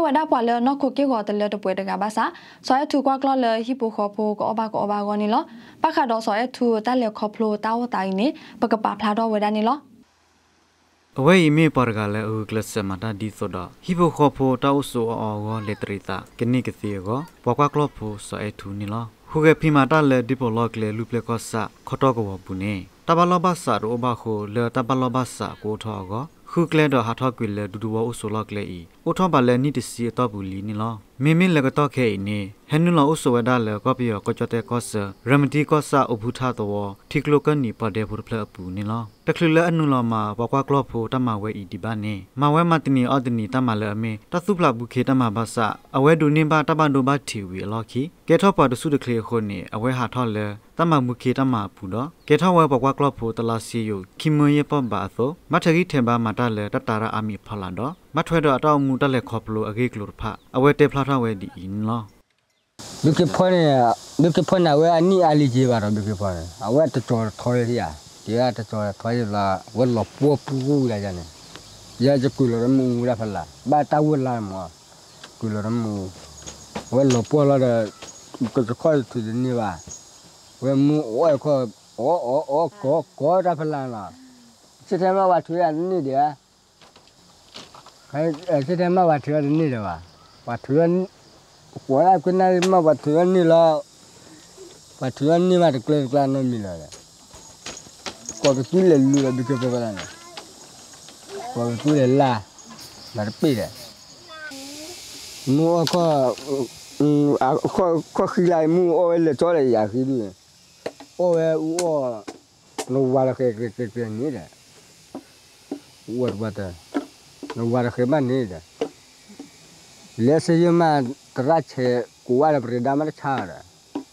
วดาปวาเลนอกคุกเกกอตเลตป่วยตะกาบาซาซอยถูกว่ากลอเลยฮิปโปคอโพก็อบากอนี่ลอปะคาดอซอยถูตะเลคอโพตาวตายนี่ปะกะปาพลาดอเวดานี่ลอเว้ยมีปาร์กาเลอุกลสมาตาดิโซดาฮิปโปคอโพตาวโซออเลตริตาเกนิกเซียก็ปอกว่ากลอโพซอยถูนี่ลอခုကဖိမာတလဲဒီပိုလော့ကလေလူပလက်ကောဆာခတော့ကောဘူးနေတဘလောဘဆာရောဘခိုလေတဘလောဘဆာကိုထောကောခုကလေတော့ဟာထောကွေလေဒူဒူဝအဆိုလော့ကလေဤအိုထောပါလဲနိတစီတော့ဘူးလီနီလောမင်းမင်းလည်းကတော့ခဲနေဟန်နူလောအဆိုဝဒါလဲကောပြီးရောကောချတဲ့ကောဆာရမတီကောဆာအဘူထတော့ထိကလိုကနီပဒေဘူးဖလက်ပူနီလောတခလလဲအနူလောမှာဘကွာကလော့ဖို့တမဝဲဤဒီပါနေမဝဲမတနီအော်တနီတမလဲအမေတသုဖလာဘူးခေတမဘာဆာအဝဲဒူနေပါတပန်ဒိုဘာတီဝီလော်ခီကဲထောပါတဆုတကလေခုနေအဝဲဟာထောလဲတမမှုခေတမပူတော့ကဲထောဝဲဘကွာကလော့ဖို့တလာစီယိုခိမွေရပဘာသောမထကြီးထေဘာမတလဲတတရာအမီဖလာတော့မထွဲတော့အတောက်မူတက်လဲခေါပလိုအဂေကလိုဖအဝဲတေဖလာထဝဲဒီအင်းလောလူကဖွင့်နေဝဲအနီအလီကြီးပါတော့လူကဖွင့်အဝဲတတော်ထော်ရရဒီကတတော်ထော်ရလာဝဲလောပူပူလာကြနေရကြကူလရမူလာဖလာဘာတာဝလာမောကူလရမူဝဲလောပူလာတဲ့ကစခေါ်သူနေပါဝဲမူဝဲခေါ်ကောတာဖလာလားစစ်တယ်မဝထွေရနေတယ်ခဲစစ်တယ်မဝထွေရနေတယ်ပါဝထွေရကွာကွနာမဝထွေရနေလားဝထွေရနေမှာတကလကလာနော်မီလာကောကတူလေလူဘီကပပလာနေကောကတူလေလာမရပိတယ်နိုခေါခီလိုက်မူအိုလေတော်လေရခီဒီအိုဝဲဦးအောနိုဝါရခဲနေတယ်ဝတ်ဘတ်နိုဝါရခဲမနေတယ်လက်စရမတရချေကိုဝါရပရဒါမချာရ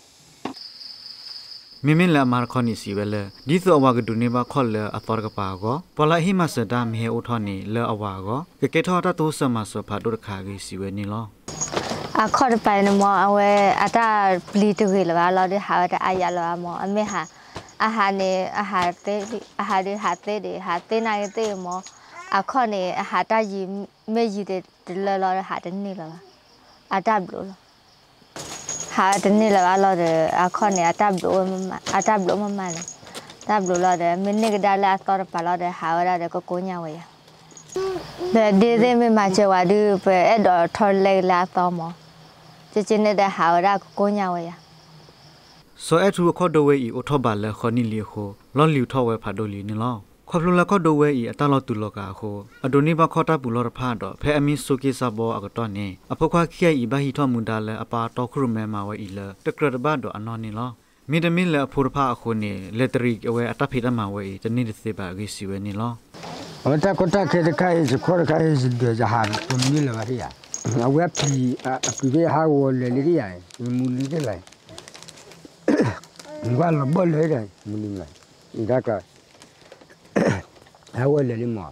မင်းမင်းလာမာခေါနီစီဝဲလေဒီသောအဝါကဒူနေပါခေါ်လေအတော်ကပါကောပလာဟိမစဒါမေအိုထောနီလေအဝါကောကကေထောတတိုးဆမဆဖာဒုရခါကြီးစီဝဲနီလောခေါ်ပိုင်နမောအဝဲအတာပလီတူခေလပါလောဒီဟာတဲ့အရလောမောအမေဟာอาหารเนี่ยอาหารเตอาหารเนี่ยหาเตเดหาเตนายเตมออาข้อเนี่ยอาหารตายีไม่ยีเดเลยเราหาเดนี่แล้วอาดับรู้หาเดนี่แล้วเราเดอาข้อเนี่ยอาดับรู้มาเลยดับรู้เราเดมินนี่ก็ได้แล้วตอนปาเราเดหาเราเดก็โกญาวะเดเดไม่มาเจว่าดูไปเอ็ดทอลเลยแล้วต่อมอจริงๆเนี่ยเดหาเราก็โกญาวะဆိုအထူခေါ်ဒိုဝဲဤအထောပါလဲခေါနီလီခိုလော်လီထောဝဲဖာဒိုလီနီလောခေါပလူလခေါ်ဒိုဝဲဤအတလောတူလောကာခိုအဒိုနီဘခေါ်တာပူလောဖာတော့ဖဲအမီဆိုကိစဘောအကတော့နေအဖခွာခိယဤဘဟီထောမွန်ဒါလဲအပါတော့ခရုမဲမာဝဲဤလဲတကရဘတော့အနော်နီလောမီဒမီလဲဖိုရဖာအခုနေလက်တရီအဝဲအတဖိတမဝဲဤတနေ့တစ်စေပါဂိစီဝဲနီလောအမတကတခဲတခိုင်စခေါ်ခိုင်စဒေဂျဟာကွန်မီလပါရီယာအဝဲပီဘေဟာဝလေလီရီယာမူလီတဲ့လိုက်ငါလဘလေတယ်မင်းလိုက်ဒါကဟဝဲလေလီမော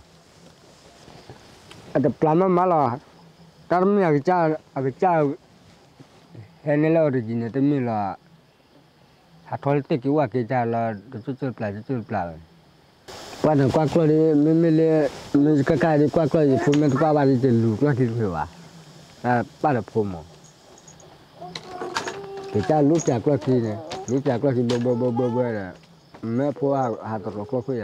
အဲ့ဒါပလမမလာတရမီအကြဟဲနေလော်ရီနေတမီလာဟာထော်တကီဝါကေကြလာကျွတ်ပလာဘာနကွာကလေးမင်းလေမင်းကကားကွာကလေးဖုန်းမကွာပါလိတဲ့လူကွာကိလို့ပါပါရဖုန်းမောကေကြလူပြကွာကိနေလူပြကွက်စီဘောရမဲဖိုးဟာတော့ကွက်ခွေရ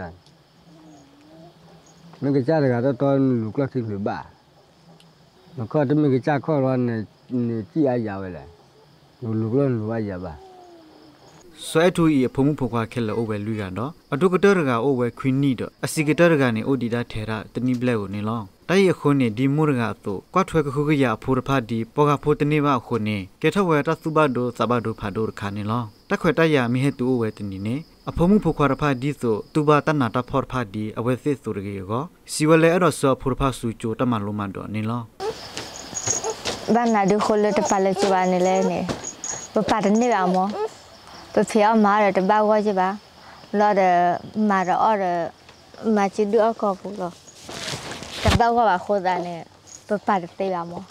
မကကြတဲ့ကတော့လူကွက်စီပြပါမခေါ်တယ်မကကြခေါ်တော့နေကြည့်ရပဲလေလူကလူရပါဆွဲထူဤဖုံမှုဖွာခဲလဲအိုဝဲလူရတော့အတုကတရကအိုဝဲခွင်းနီတော့အစီကတရကနေအိုဒီတာထဲရတနိပလက်ကိုနေလောတိုက်ရခုန်နေဒီမူရကတော့ကွတ်ထွဲကခုကရဖိုးဖာဒီပေါ်ကဖိုးတနေပါခုန်နေကဲထဝဲတသုဘဒိုစဘဒိုဖာဒိုခါနေလောတက်ခွဲတိုက်ရမိဟတူအိုဝဲတနီနေအဖုံမှုဖွာဖာဒီဆိုတူဘာတနာတဖော်ဖာဒီအဝဲစစ်ဆိုရကေကိုစီဝလဲအဲ့တော့ဆောဖိုးဖာဆူချိုတမလုံးမတော့နေလောบ้านนาดูคนเลยจะไปเลยจีบานนี่เลยเนี่ยไปปัดนี่แบบมั้งไปเพียวมาเลยจะบ้าว่าใช่ปะเราเดมาเราอ้อเดมาจีดูอ้อก็ปุ๊บเราจะบ้าว่าแบบคนนั้นเนี่ยไปปัดตีแบบมั้ง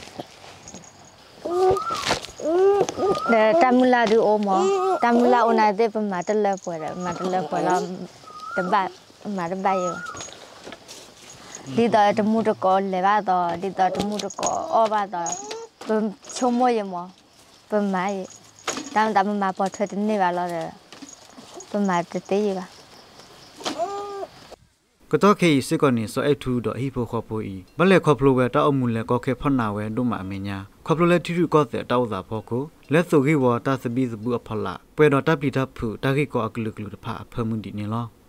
เดตามุลาดูโอมั้งตามุลาอุณาเดปมาตะเลปวยเราจะบ้ามาตะบ้าอยู่ đi tới trong mua được có lấy ba tờ đi tới trong mua được có ô ba tờ bơm chung mua gì mà bơm máy tạm mà bỏ thuê đến đây vào rồi bơm máy tự tế gì cả ก็ต้องเคยสิก่อนนี่สอเอทูดอฮิโปคอโปอีบัลเลคอพโลเวตาอมูเลก็เคพนาเวดุมาเมญาคอพโลเลทิรุก็เสตาอุซาพอโกและสุกิวตาสบีสบุอพละเปดอตาปิทัพผูตากิก็อักลุกลุตพะเพมุนดินี่ลอ